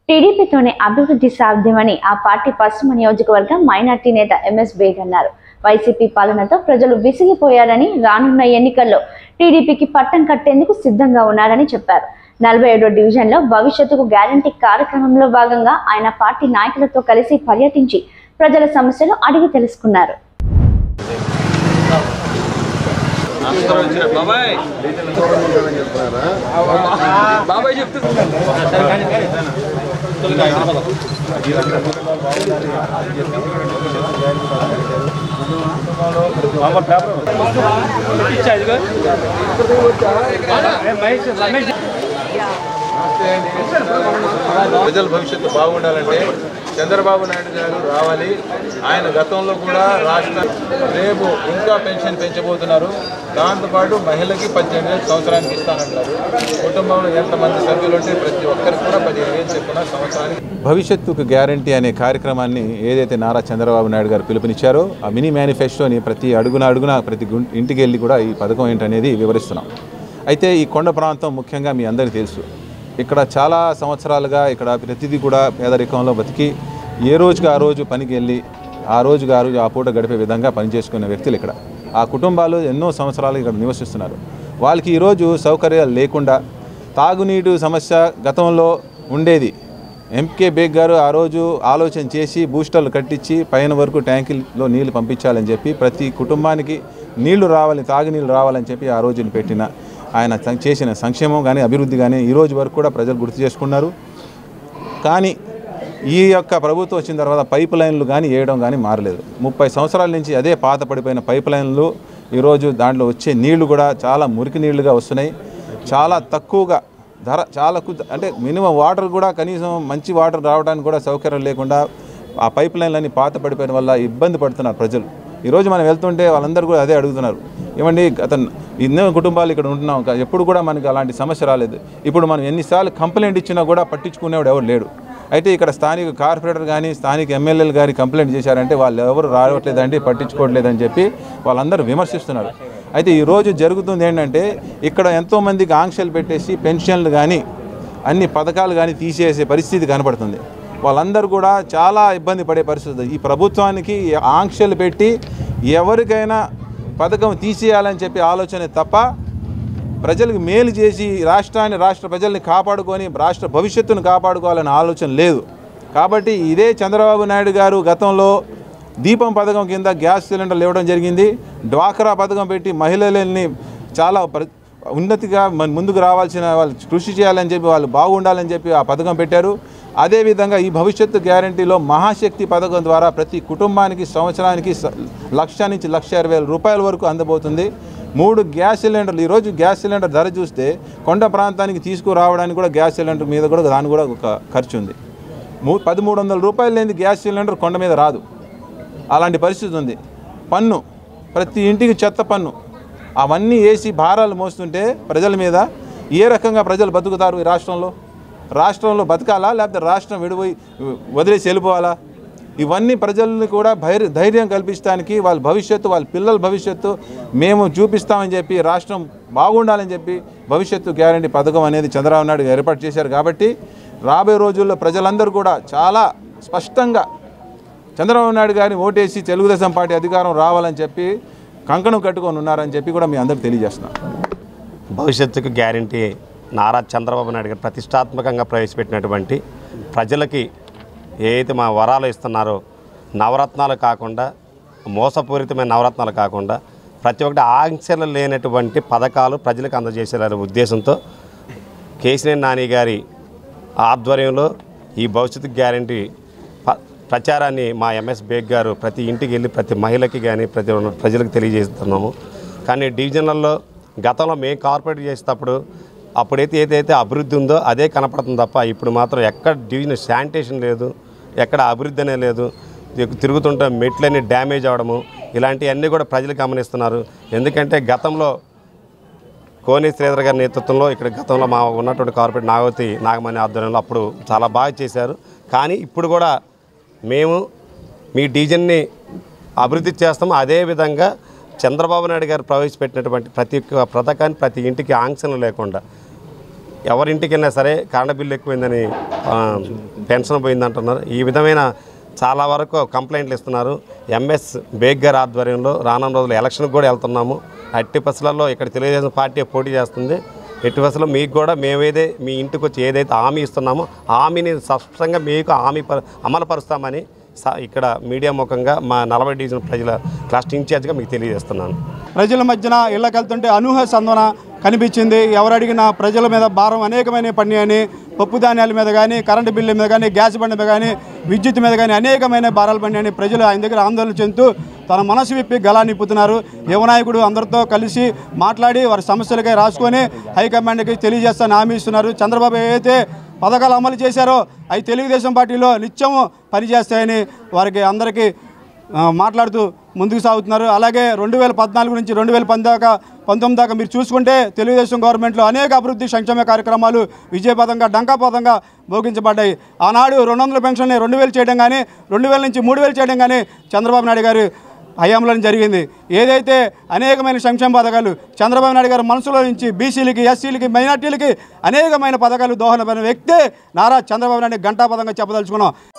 టీడీపీతోనే అభివృద్ధి సాధ్యమని ఆ పార్టీ పశ్చిమ నియోజకవర్గ మైనార్టీ నేత ఎంఎస్ బేగ్ అన్నారు. వైసీపీ పాలనతో ప్రజలు విసిగిపోయారని, రానున్న ఎన్నికల్లో టీడీపీకి పట్టం కట్టేందుకు సిద్ధంగా ఉన్నారని చెప్పారు. 47వ డివిజన్లో భవిష్యత్తుకు గ్యారంటీ కార్యక్రమంలో భాగంగా ఆయన పార్టీ నాయకులతో కలిసి పర్యటించి ప్రజల సమస్యలు అడిగి తెలుసుకున్నారు. ప్రజల భవిష్యత్తు బాగుండాలంటే చంద్రబాబు నాయుడు గారు రావాలి. ఆయన గతంలో కూడా రాష్ట్ర రేపు ఇంకా పెన్షన్ పెంచబోతున్నారు. దాంతోపాటు మహిళకి 18,000 సంవత్సరానికి ఇస్తానంటారు. కుటుంబంలో ఎంతమంది సభ్యులు ఉంటే ప్రతి ఒక్కరికి కూడా 15,000 చెప్పున సంవత్సరానికి. భవిష్యత్తుకు గ్యారంటీ అనే కార్యక్రమాన్ని ఏదైతే నారా చంద్రబాబు నాయుడు గారు పిలుపునిచ్చారో ఆ మినీ మేనిఫెస్టోని ప్రతి అడుగున ప్రతి ఇంటికి వెళ్ళి కూడా ఈ పథకం ఏంటనేది వివరిస్తున్నాం. అయితే ఈ కొండ ప్రాంతం ముఖ్యంగా మీ అందరికీ తెలుసు. ఇక్కడ చాలా సంవత్సరాలుగా ఇక్కడ ప్రతిదీ కూడా పేదరికంలో బతికి ఏ రోజుకి ఆ రోజు పనికి వెళ్ళి ఆ రోజుకి ఆ రోజు ఆ పూట గడిపే విధంగా పనిచేసుకునే వ్యక్తులు ఇక్కడ. ఆ కుటుంబాలు ఎన్నో సంవత్సరాలు ఇక్కడ నివసిస్తున్నారు. వాళ్ళకి ఈరోజు సౌకర్యాలు లేకుండా తాగునీటి సమస్య గతంలో ఉండేది. ఎంకే బేగ్ గారు ఆ రోజు ఆలోచన చేసి బూస్టర్లు కట్టించి పైన వరకు ట్యాంకుల్లో నీళ్లు పంపించాలని చెప్పి ప్రతి కుటుంబానికి నీళ్లు రావాలి, తాగునీళ్ళు రావాలని చెప్పి ఆ రోజుని పెట్టిన ఆయన చేసిన సంక్షేమం కానీ అభివృద్ధి కానీ ఈరోజు వరకు కూడా ప్రజలు గుర్తు చేసుకున్నారు. కానీ ఈ యొక్క ప్రభుత్వం వచ్చిన తర్వాత పైప్ లైన్లు కానీ వేయడం కానీ మారలేదు. 30 సంవత్సరాల నుంచి అదే పాత పడిపోయిన పైప్ లైన్లు ఈరోజు దాంట్లో వచ్చే నీళ్లు కూడా చాలా మురికి నీళ్లుగా వస్తున్నాయి. చాలా తక్కువగా ధర, చాలా అంటే మినిమం వాటర్ కూడా కనీసం మంచి వాటర్ రావడానికి కూడా సౌకర్యం లేకుండా ఆ పైప్ లైన్లన్నీ పాత పడిపోయిన వల్ల ఇబ్బంది పడుతున్నారు ప్రజలు. ఈరోజు మనం వెళ్తుంటే వాళ్ళందరూ కూడా అదే అడుగుతున్నారు, ఏమండి ఎన్నో కుటుంబాలు ఇక్కడ ఉంటున్నాం, ఎప్పుడు కూడా మనకి అలాంటి సమస్య రాలేదు. ఇప్పుడు మనం ఎన్నిసార్లు కంప్లైంట్ ఇచ్చినా కూడా పట్టించుకునేవాడు ఎవరు లేడు. అయితే ఇక్కడ స్థానిక కార్పొరేటర్ కానీ స్థానిక ఎమ్మెల్యేలు కానీ కంప్లైంట్ చేశారంటే వాళ్ళు ఎవరు రావట్లేదండి, పట్టించుకోవట్లేదని చెప్పి వాళ్ళందరూ విమర్శిస్తున్నారు. అయితే ఈరోజు జరుగుతుంది ఏంటంటే ఇక్కడ ఎంతోమందికి ఆంక్షలు పెట్టేసి పెన్షన్లు కానీ అన్ని పథకాలు కానీ తీసేసే పరిస్థితి కనపడుతుంది. వాళ్ళందరూ కూడా చాలా ఇబ్బంది పడే పరిస్థితి. ఈ ప్రభుత్వానికి ఆంక్షలు పెట్టి ఎవరికైనా పథకం తీసేయాలని చెప్పి ఆలోచన తప్ప ప్రజలకు మేలు చేసి రాష్ట్ర ప్రజల్ని కాపాడుకొని రాష్ట్ర భవిష్యత్తును కాపాడుకోవాలనే ఆలోచన లేదు. కాబట్టి ఇదే చంద్రబాబు నాయుడు గారు గతంలో దీపం పథకం కింద గ్యాస్ సిలిండర్లు ఇవ్వడం జరిగింది. డ్వాక్రా పథకం పెట్టి మహిళలని చాలా ఉన్నతిగా ముందుకు రావాల్సిన వాళ్ళు కృషి చేయాలని చెప్పి వాళ్ళు బాగుండాలని చెప్పి ఆ పథకం పెట్టారు. అదేవిధంగా ఈ భవిష్యత్తు గ్యారంటీలో మహాశక్తి పథకం ద్వారా ప్రతి కుటుంబానికి సంవత్సరానికి 1,00,000 నుంచి 1,20,000 రూపాయల వరకు అందబోతుంది. 3 గ్యాస్ సిలిండర్లు. ఈరోజు గ్యాస్ సిలిండర్ ధర చూస్తే కొండ ప్రాంతానికి తీసుకురావడానికి కూడా గ్యాస్ సిలిండర్ మీద కూడా దాని కూడా ఒక ఖర్చు ఉంది. 1,300 రూపాయలు లేని గ్యాస్ సిలిండర్ కొండ మీద రాదు. అలాంటి పరిస్థితి ఉంది. పన్ను, ప్రతి ఇంటికి చెత్త పన్ను, అవన్నీ వేసి భారాలు మోస్తుంటే ప్రజల మీద ఏ రకంగా ప్రజలు బతుకుతారు? ఈ రాష్ట్రంలో బతకాలా, లేకపోతే రాష్ట్రం విడిపోయి వదిలేసి వెళ్ళిపోవాలా? ఇవన్నీ ప్రజల్ని కూడా ధైర్యం కల్పించడానికి వాళ్ళ భవిష్యత్తు, వాళ్ళ పిల్లల భవిష్యత్తు మేము చూపిస్తామని చెప్పి రాష్ట్రం బాగుండాలని చెప్పి భవిష్యత్తు గ్యారంటీ పథకం అనేది చంద్రబాబు నాయుడు ఏర్పాటు చేశారు. కాబట్టి రాబోయే రోజుల్లో ప్రజలందరూ కూడా చాలా స్పష్టంగా చంద్రబాబు నాయుడు గారిని ఓటేసి తెలుగుదేశం పార్టీ అధికారం రావాలని చెప్పి కంకణం కట్టుకొని ఉన్నారని చెప్పి కూడా మీ అందరికీ తెలియజేస్తున్నాం. భవిష్యత్తుకు గ్యారంటీ నారా చంద్రబాబు నాయుడు గారు ప్రతిష్టాత్మకంగా ప్రవేశపెట్టినటువంటి ప్రజలకి ఏదైతే మా వరాలు ఇస్తున్నారో నవరత్నాలు కాకుండా, మోసపూరితమైన నవరత్నాలు కాకుండా ప్రతి ఒక్కటి ఆంక్షలు లేనటువంటి పథకాలు ప్రజలకు అందజేసే ఉద్దేశంతో కేసీఆర్ నాని గారి ఆధ్వర్యంలో ఈ భవిష్యత్తు గ్యారంటీ ప్రచారాన్ని మా ఎంఎస్ బేగ్ గారు ప్రతి ఇంటికి వెళ్ళి ప్రతి మహిళకి కానీ ప్రతి ప్రజలకు తెలియజేస్తున్నాము. కానీ డివిజన్లలో గతంలో మేము కార్పొరేట్ చేసేటప్పుడు అప్పుడైతే ఏదైతే అభివృద్ధి ఉందో అదే కనపడుతుంది తప్ప ఇప్పుడు మాత్రం ఎక్కడ డివిజన్ శానిటేషన్ లేదు, ఎక్కడ అభివృద్ధి అనే లేదు. తిరుగుతుంటే మెట్లన్నీ డ్యామేజ్ అవ్వడము ఇలాంటివన్నీ కూడా ప్రజలు గమనిస్తున్నారు. ఎందుకంటే గతంలో కోని శ్రీధర్ గారి నేతృత్వంలో ఇక్కడ గతంలో మా ఉన్నటువంటి కార్పొరేట్ నాగమణి ఆధ్వర్యంలో అప్పుడు చాలా బాగా చేశారు. కానీ ఇప్పుడు కూడా మేము మీ డివిజన్ని అభివృద్ధి చేస్తాము. అదేవిధంగా చంద్రబాబు నాయుడు గారు ప్రవేశపెట్టినటువంటి ప్రతి ఒక్క పథకాన్ని ప్రతి ఇంటికి ఆంక్షలు లేకుండా ఎవరింటికి వెళ్ళినా సరే కరెంట్ బిల్లు ఎక్కువైందని పెన్షన్ పోయిందంటున్నారు. ఈ విధమైన చాలా వరకు కంప్లైంట్లు ఇస్తున్నారు. ఎంఎస్ బేగ్ గారి ఆధ్వర్యంలో రానున్న రోజులు ఎలక్షన్కి కూడా వెళ్తున్నాము. అట్టి బస్సులలో ఇక్కడ తెలుగుదేశం పార్టీ పోటీ చేస్తుంది. ఎట్టి బస్సులో మీకు కూడా మేమేదే మీ ఇంటికి వచ్చి ఏదైతే హామీ ఇస్తున్నామో హామీని స్పష్టంగా మీకు అమలుపరుస్తామని ఇక్కడ మీడియా ముఖంగా మా 40 డివిజన్ ప్రజల క్లస్టర్ ఇన్ఛార్జ్గా మీకు తెలియజేస్తున్నాను. ప్రజల మధ్యన ఇళ్ళకెళ్తుంటే అనూహ్య స్పందన కనిపించింది. ఎవరు అడిగినా ప్రజల మీద భారం అనేకమైన పడినాయని, పప్పు ధాన్యాల మీద కానీ, కరెంటు బిల్లు మీద కానీ, గ్యాస్ బండి మీద కానీ, విద్యుత్ మీద కానీ అనేకమైన భారాలు పడినాయని ప్రజలు ఆయన దగ్గర ఆందోళన చెందుతూ తన మనసు విప్పి గలా నింపుతున్నారు. యువనాయకుడు అందరితో కలిసి మాట్లాడి వారి సమస్యలకై రాసుకొని హైకమాండ్కి తెలియజేస్తానని హామీ ఇస్తున్నారు. చంద్రబాబు ఏదైతే పథకాలు అమలు చేశారో అవి తెలుగుదేశం పార్టీలో నిత్యము పనిచేస్తాయని వారికి అందరికీ మాట్లాడుతూ ముందుకు సాగుతున్నారు. అలాగే 2014 నుంచి 2019 దాకా మీరు చూసుకుంటే తెలుగుదేశం గవర్నమెంట్లో అనేక అభివృద్ధి సంక్షేమ కార్యక్రమాలు విజయపదంగా డంకాపదంగా భోగించబడ్డాయి. ఆనాడు 200 పెన్షన్ని 2000 చేయడం కానీ 2000 నుంచి 3000 చేయడం కానీ చంద్రబాబు నాయుడు గారు హయాంలో జరిగింది. ఏదైతే అనేకమైన సంక్షేమ పథకాలు చంద్రబాబు నాయుడు గారు మనసులో నుంచి బీసీలకి, ఎస్సీలకి, మైనార్టీలకి అనేకమైన పథకాలు దోహదపడిన వ్యక్తే నారా చంద్రబాబు నాయుడు గంటాపదంగా చెప్పదలుచుకున్నాం.